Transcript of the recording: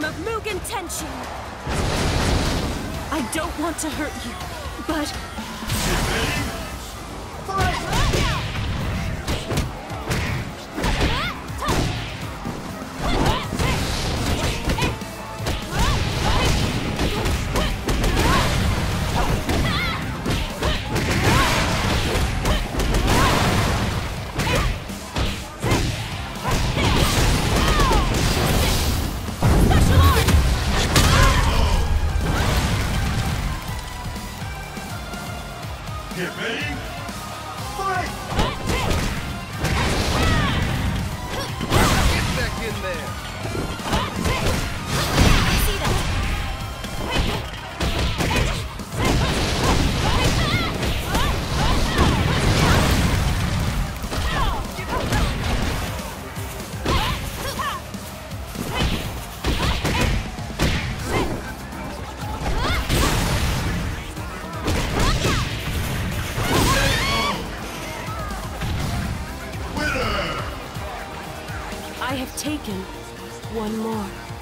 form of Mugen Tenshin! I don't want to hurt you, but... Get ready, fight! Get back in there! I see that! I have taken one more.